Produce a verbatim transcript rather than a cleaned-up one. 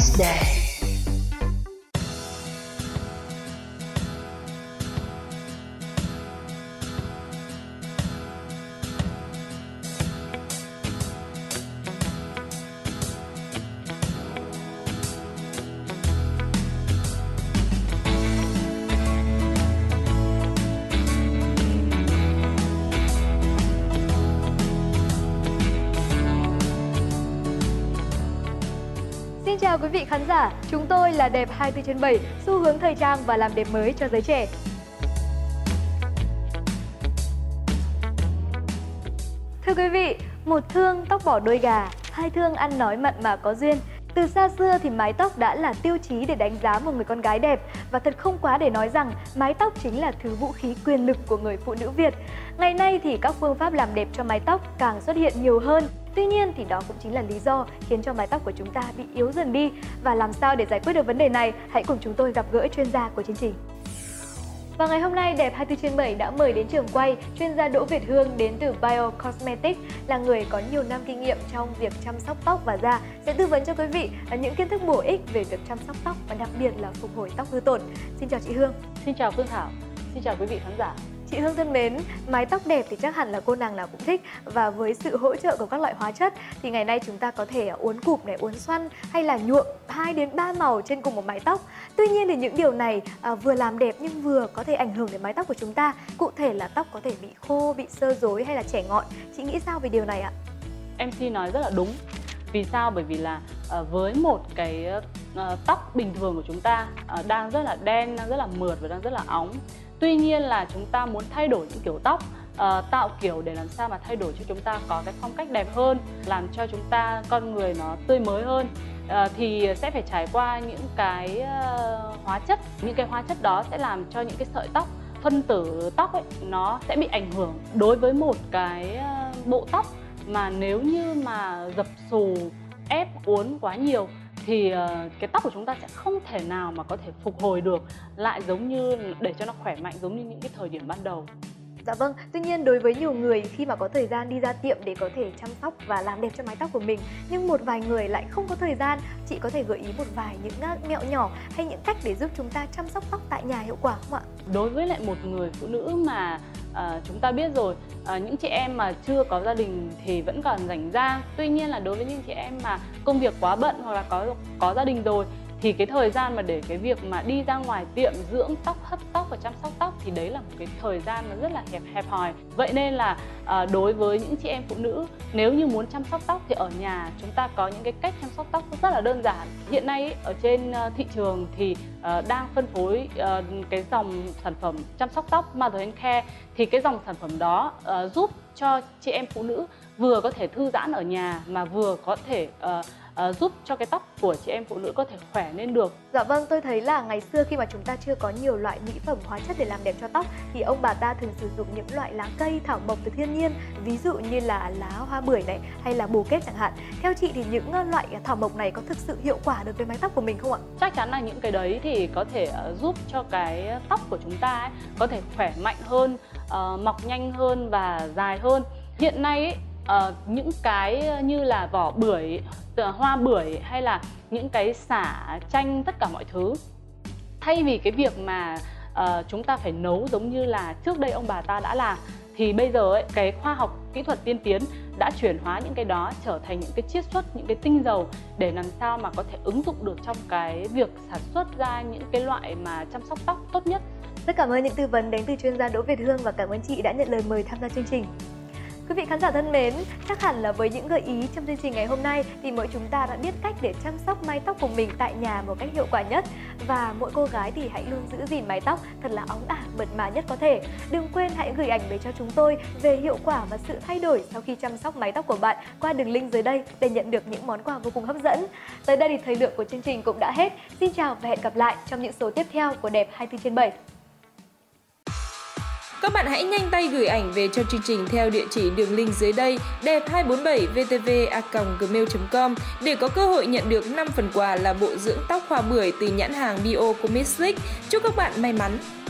nice day. Xin chào quý vị khán giả, chúng tôi là Đẹp hai mươi tư trên bảy, xu hướng thời trang và làm đẹp mới cho giới trẻ. Thưa quý vị, một thương tóc bỏ đuôi gà, hai thương ăn nói mặn mà có duyên. Từ xa xưa thì mái tóc đã là tiêu chí để đánh giá một người con gái đẹp. Và thật không quá để nói rằng mái tóc chính là thứ vũ khí quyền lực của người phụ nữ Việt. Ngày nay thì các phương pháp làm đẹp cho mái tóc càng xuất hiện nhiều hơn. Tuy nhiên thì đó cũng chính là lý do khiến cho mái tóc của chúng ta bị yếu dần đi. Và làm sao để giải quyết được vấn đề này? Hãy cùng chúng tôi gặp gỡ chuyên gia của chương trình. Và ngày hôm nay, Đẹp hai mươi tư trên bảy đã mời đến trường quay chuyên gia Đỗ Việt Hương đến từ Bio Cosmetics, là người có nhiều năm kinh nghiệm trong việc chăm sóc tóc và da, sẽ tư vấn cho quý vị những kiến thức bổ ích về việc chăm sóc tóc và đặc biệt là phục hồi tóc hư tổn. Xin chào chị Hương. Xin chào Phương Thảo. Xin chào quý vị khán giả. Chị Hương thân mến, mái tóc đẹp thì chắc hẳn là cô nàng nào cũng thích. Và với sự hỗ trợ của các loại hóa chất thì ngày nay chúng ta có thể uốn cụp này, uốn xoăn hay là nhuộm hai đến ba màu trên cùng một mái tóc. Tuy nhiên thì những điều này à, vừa làm đẹp nhưng vừa có thể ảnh hưởng đến mái tóc của chúng ta. Cụ thể là tóc có thể bị khô, bị xơ rối hay là chẻ ngọn. Chị nghĩ sao về điều này ạ? em xê nói rất là đúng. Vì sao? Bởi vì là uh, với một cái uh, tóc bình thường của chúng ta uh, đang rất là đen, đang rất là mượt và đang rất là óng. Tuy nhiên là chúng ta muốn thay đổi những kiểu tóc, uh, tạo kiểu để làm sao mà thay đổi cho chúng ta có cái phong cách đẹp hơn, làm cho chúng ta con người nó tươi mới hơn, uh, thì sẽ phải trải qua những cái uh, hóa chất. Những cái hóa chất đó sẽ làm cho những cái sợi tóc, phân tử tóc ấy, nó sẽ bị ảnh hưởng. Đối với một cái uh, bộ tóc mà nếu như mà dập xù, ép, uốn quá nhiều thì uh, cái tóc của chúng ta sẽ không thể nào mà có thể phục hồi được lại giống như để cho nó khỏe mạnh giống như những cái thời điểm ban đầu. Dạ vâng, tuy nhiên đối với nhiều người khi mà có thời gian đi ra tiệm để có thể chăm sóc và làm đẹp cho mái tóc của mình, nhưng một vài người lại không có thời gian, chị có thể gợi ý một vài những mẹo nhỏ hay những cách để giúp chúng ta chăm sóc tóc tại nhà hiệu quả không ạ? Đối với lại một người phụ nữ mà uh, chúng ta biết rồi, uh, những chị em mà chưa có gia đình thì vẫn còn rảnh rang. Tuy nhiên là đối với những chị em mà công việc quá bận hoặc là có có gia đình rồi thì cái thời gian mà để cái việc mà đi ra ngoài tiệm dưỡng tóc, hấp tóc và chăm sóc tóc thì đấy là một cái thời gian nó rất là hẹp hẹp hòi. Vậy nên là à, đối với những chị em phụ nữ, nếu như muốn chăm sóc tóc thì ở nhà chúng ta có những cái cách chăm sóc tóc rất là đơn giản. Hiện nay ấy, ở trên uh, thị trường thì uh, đang phân phối uh, cái dòng sản phẩm chăm sóc tóc Mother and Care, thì cái dòng sản phẩm đó uh, giúp cho chị em phụ nữ vừa có thể thư giãn ở nhà mà vừa có thể uh, Uh, giúp cho cái tóc của chị em phụ nữ có thể khỏe lên được. Dạ vâng, tôi thấy là ngày xưa khi mà chúng ta chưa có nhiều loại mỹ phẩm hóa chất để làm đẹp cho tóc thì ông bà ta thường sử dụng những loại lá cây, thảo mộc từ thiên nhiên, ví dụ như là lá hoa bưởi này hay là bồ kết chẳng hạn. Theo chị thì những loại thảo mộc này có thực sự hiệu quả được với mái tóc của mình không ạ? Chắc chắn là những cái đấy thì có thể uh, giúp cho cái tóc của chúng ta ấy, có thể khỏe mạnh hơn, uh, mọc nhanh hơn và dài hơn. Hiện nay ấy, uh, những cái như là vỏ bưởi, hoa bưởi hay là những cái xả, chanh, tất cả mọi thứ, thay vì cái việc mà uh, chúng ta phải nấu giống như là trước đây ông bà ta đã làm, thì bây giờ ấy, cái khoa học kỹ thuật tiên tiến đã chuyển hóa những cái đó trở thành những cái chiết xuất, những cái tinh dầu để làm sao mà có thể ứng dụng được trong cái việc sản xuất ra những cái loại mà chăm sóc tóc tốt nhất. Rất cảm ơn những tư vấn đến từ chuyên gia Đỗ Việt Hương và cảm ơn chị đã nhận lời mời tham gia chương trình. Quý vị khán giả thân mến, chắc hẳn là với những gợi ý trong chương trình ngày hôm nay thì mỗi chúng ta đã biết cách để chăm sóc mái tóc của mình tại nhà một cách hiệu quả nhất. Và mỗi cô gái thì hãy luôn giữ gìn mái tóc thật là óng ả, mượt mà nhất có thể. Đừng quên hãy gửi ảnh về cho chúng tôi về hiệu quả và sự thay đổi sau khi chăm sóc mái tóc của bạn qua đường link dưới đây để nhận được những món quà vô cùng hấp dẫn. Tới đây thì thời lượng của chương trình cũng đã hết. Xin chào và hẹn gặp lại trong những số tiếp theo của Đẹp hai mươi tư trên bảy. Các bạn hãy nhanh tay gửi ảnh về cho chương trình theo địa chỉ đường link dưới đây đẹp hai bốn bảy v t v a còng gmail chấm com để có cơ hội nhận được năm phần quà là bộ dưỡng tóc hoa bưởi từ nhãn hàng Bio Cosmetics. Chúc các bạn may mắn!